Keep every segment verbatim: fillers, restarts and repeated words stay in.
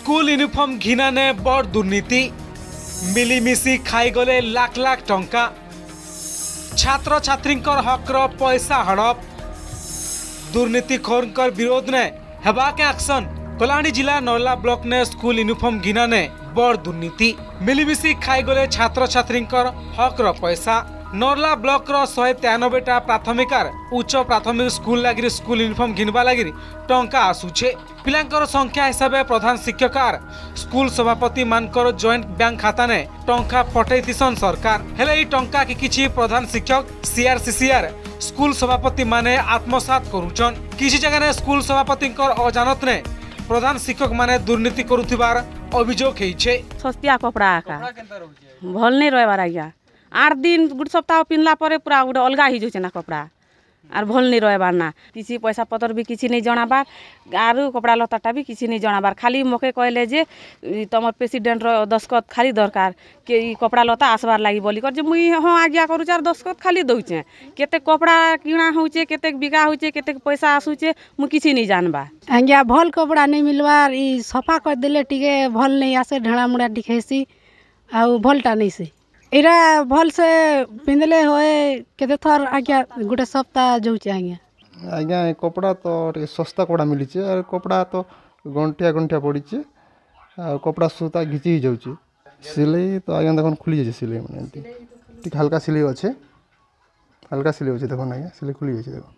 School uniform घिना ने बड़ दुर्नीति मिलीमिशी खाईगले लाख लाख टंका छात्र छात्री हकर पैसा हड़प दुर्नीतिखोर विरोध ने हेबा के एक्शन। कलाहांडी जिला नरला ब्लॉक ने स्कूल यूनिफॉर्म घिना ने बड़ दुर्नीति मिलीमिशी खाईगले छात्र छात्री हकर पैसा। नरला ब्लॉक रो शहे तेयानबेटा प्राथमिकार उच्च प्राथमिक स्कूल लगी स्कूल यूनिफॉर्म घिनवा लगी टंका आसुचे। पिलांकर संख्या हिसाब प्रधान शिक्षकार स्कूल सभापति मानकर जॉइंट बैंक खाता ने टंका पठेतीसन सरकार हेले ई टंका कि किछि प्रधान शिक्षक सीआरसीसीआर स्कूल सभापति माने आत्मसात करूछन। किछि जगह ने स्कूल सभापति अजानत ने प्रधान शिक्षक माने दुर्नीति करुथिबार अभियोग हेइछे। सस्तिया कपड़ा का भल नहीं रहबार आज्ञा आठ दिन गोटे सप्ताह पिन्हला पर पूरा गोटे अलग हो जाए ना कपड़ा आर भल नहीं रहबार ना किसी पैसा पतर भी किसी नहीं जनाबार आरु कपड़ा लताटा भी किसी नहीं जनाबार खाली मोके कहले जे तुम प्रेसिडेंट रो दस्खत खाली दरकार के कपड़ा लता आसबार लगी बोली कर जे मुई हाँ आज्ञा करूँ आर दस्खत खाली दौचे केते कपड़ा किणा होचे केते बिका होचे केते पैसा आसुचे मु किसी नहीं जानबा आज्ञा भल कपड़ा नहीं मिलबार ई सफा कर देले टिके भल नहीं आसे ढेड़ा मुड़ा दिखेसी आ भलटा नहीं से इरा भल से पिंधले होए केते थर आज्ञा गोटे सप्ताह जाऊचे आज्ञा आज्ञा कपड़ा तो सस्ता कपड़ा मिली और कपड़ा तो गंठिया गंठिया पड़ी आ कपड़ा सूता घिची ही जाऊँ सिलाई तो आज्ञा देखो खुली जाए सिलाई मैंने हल्का सिलाई अच्छे हल्का सिलाई अच्छे देखो आज्ञा सिलाई खुली जाए देखो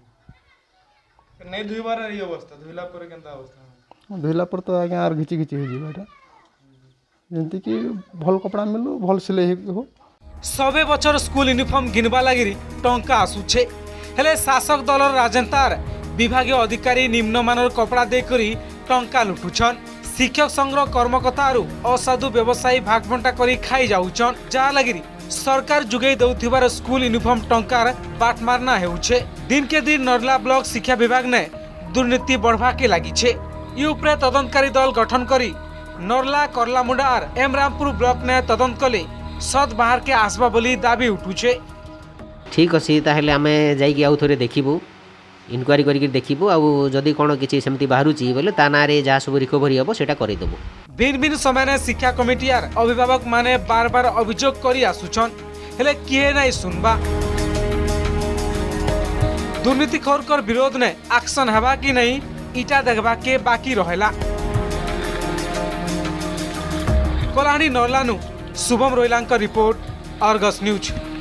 नहीं धुईबार ये अवस्था धुईला पर केनता अवस्था धुईला पर तो आज्ञा आर घिची घिची हो जाए जंती कि भल कपड़ा मिलू भल सिलाई हो। सबे बचर स्कूल यूनिफॉर्म घिनवा लगी टंका आसुचे हेले शासक दल राजनेतार विभागीय अधिकारी निम्नमानर कपड़ा देकरी टंका लुटुछन। शिक्षक संघ कर्मकर्ता असाधु व्यवसायी भागबंटा करी खाई जाउछन जहा लगी सरकार जुगई दउथिबार स्कूल यूनिफॉर्म टंकार बाटमारना हेउछे। दिन के दिन नरला ब्लॉक शिक्षा विभाग ने दुर्नीति बढ़वा के लगी यूपरे तदंतकारी दल गठन करी नरला करलामुंडा और एम रामपुर ब्लॉक ने तदंत कले सद बाहर के आसबा बोली दाबी उठुचे। ठीक अच्छे ताहले आमे जाइकी आउ थोड़े देखिबू इनक्वारी करिक देखिबू आउ जदि कोन किछि सेमति बाहरुची बोले ता नारे जा सब रिकवरी हबो सेटा करि देबो। भिन्न भिन्न समय ने शिक्षा कमिटी आर अभिभावक माने बार बार अभियोग करी आसुछन हेले किए नै सुनबा। दुर्नीतिखोर कर विरोध ने एक्शन हेबा कि नहीं इटा देखबा के बाकी रहेला। कलाहांडी नरलानु शुभम रोइलांक रिपोर्ट अर्गस न्यूज।